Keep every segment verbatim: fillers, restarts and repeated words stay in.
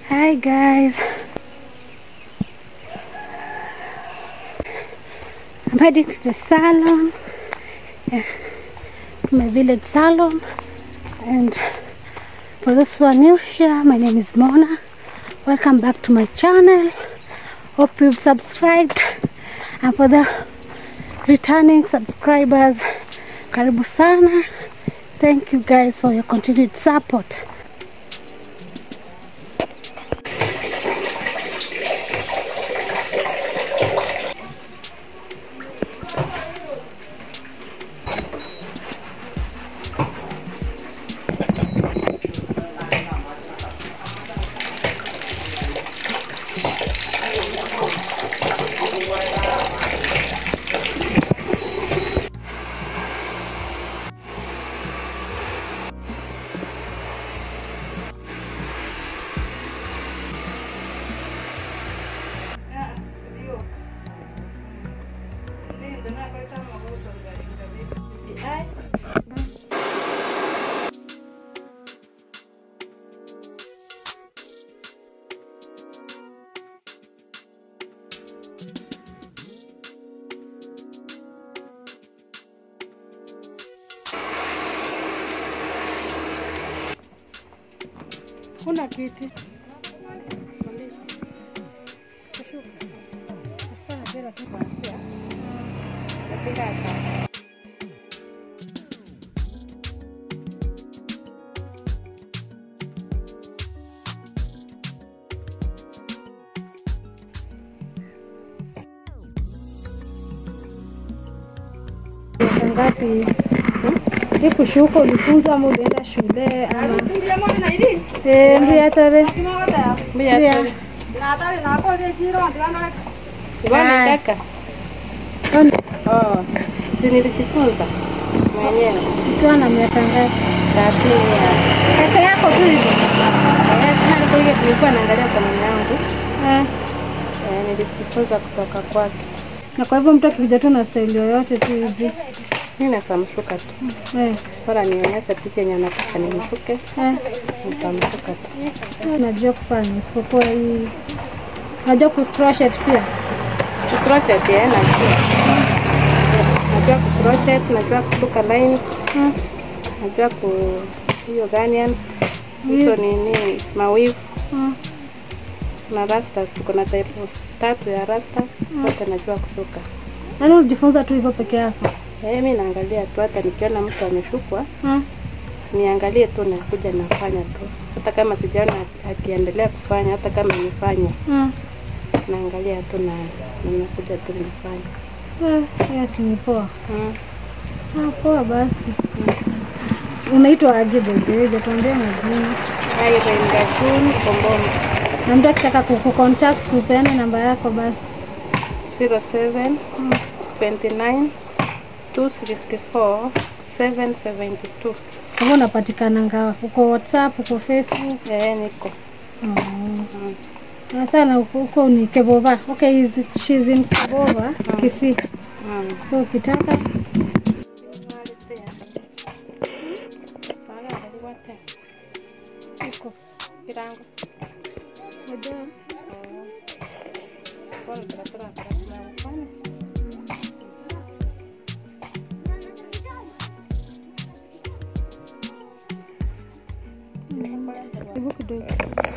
Hi guys, I'm heading to the salon, yeah, my village salon. And for those who are new here, my name is Mona. Welcome back to my channel. Hope you've subscribed, and for the returning subscribers, karibu sana. Thank you guys for your continued support. Kuna kiti. Ngapi? Hii kushuka ulifunza ama ulienda shule ama? Eh, mbia tare. Mbia tare. Na tare na kwa ile jiro ndana. Bwana kaka. Oh, si nilijifunza mwenyewe. Ukiwa na miaka ngapi? Tatu ya. Kaka yako tu hivi. Eh, sana kwa hiyo tulikuwa naangalia kwa mama yangu. Eh. Eh, nilijifunza kutoka kwake. Na kwa hivyo mtu akija tu na style yoyote tu hivi. Mimi nasamshuka tu. Eh, bora nionyeshe picha yenye nataka nimshuke. Eh, nitamshuka tu. Najua kufanya isipokuwa hii. Najua ku crochet pia. Ku crochet eh, najua. Najua ku crochet, najua kusuka lines. Mm. Najua ku hiyo ganians. Hizo ni nini? Mawivu. Mm. Na rastas, tuko na types tatu ya rastas. Wote najua kusuka. Nani ulijifunza tu hivyo peke yako? Eh, mimi naangalia tu, hata nikiona mtu ameshukwa, hmm, niangalie tu na kuja nafanya tu. Hata kama sijaona akiendelea kufanya, hata kama nifanye, hmm, naangalia tu na ninakuja tu nifanye. Eh, yes, ni poa. Hmm. Ah, poa basi. Hmm. Unaitwa aje baby? Wewe tuambie majina. Hai, Renga June Kombomo. Na mtu akitaka kukucontact, upeane namba yako basi. zero seven twenty-nine two sixty-four seven seventy-two. Kama unapatikana ngawa? Uko WhatsApp, uko Facebook? Eh, niko. Mm. Mm. Na sana uko ni Kebova. Okay, she's in Kebova, mm, Kisii. Mm. So ukitaka uko kirango. Ndio. Kwa nini tunataka kufanya? Ibu kidogo.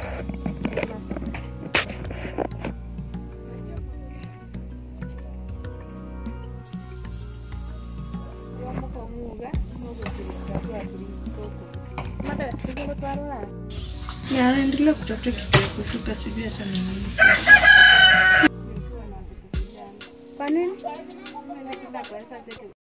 Ya, endelea kutafuta kitu ya kushuka, sijui hata ni nini sasa. Kwa nini?